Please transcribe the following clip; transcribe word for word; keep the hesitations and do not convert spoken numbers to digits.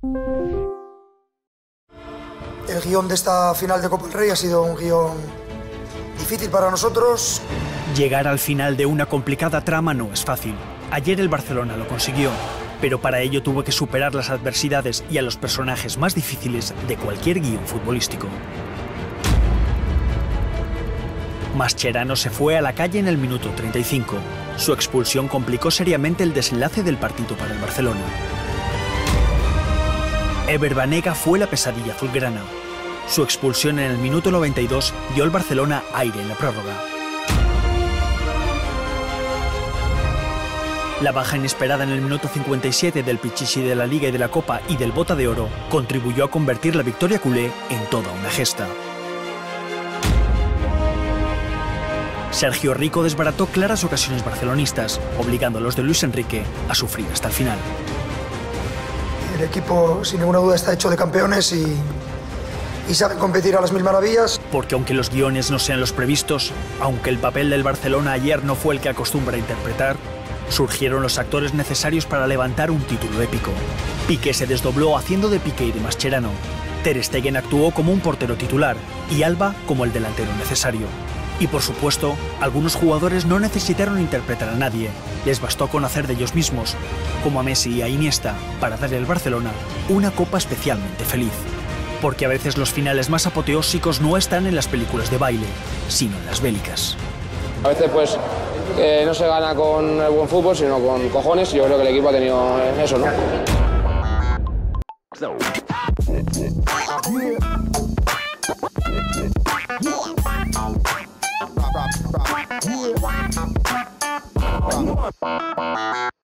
El guión de esta final de Copa del Rey ha sido un guión difícil para nosotros. Llegar al final de una complicada trama no es fácil. Ayer el Barcelona lo consiguió, pero para ello tuvo que superar las adversidades y a los personajes más difíciles de cualquier guión futbolístico. Mascherano se fue a la calle en el minuto treinta y cinco. Su expulsión complicó seriamente el desenlace del partido para el Barcelona. Ever Banega fue la pesadilla azulgrana. Su expulsión en el minuto noventa y dos dio al Barcelona aire en la prórroga. La baja inesperada en el minuto cincuenta y siete del Pichichi de la Liga y de la Copa y del Bota de Oro contribuyó a convertir la victoria culé en toda una gesta. Sergio Rico desbarató claras ocasiones barcelonistas, obligando a los de Luis Enrique a sufrir hasta el final. El equipo, sin ninguna duda, está hecho de campeones y, y saben competir a las mil maravillas. Porque aunque los guiones no sean los previstos, aunque el papel del Barcelona ayer no fue el que acostumbra interpretar, surgieron los actores necesarios para levantar un título épico. Piqué se desdobló haciendo de Piqué y de Mascherano. Ter Stegen actuó como un portero titular y Alba como el delantero necesario. Y por supuesto, algunos jugadores no necesitaron interpretar a nadie. Les bastó con hacer de ellos mismos, como a Messi y a Iniesta, para darle al Barcelona una copa especialmente feliz. Porque a veces los finales más apoteósicos no están en las películas de baile, sino en las bélicas. A veces pues eh, no se gana con el buen fútbol, sino con cojones, y yo creo que el equipo ha tenido eso, ¿no?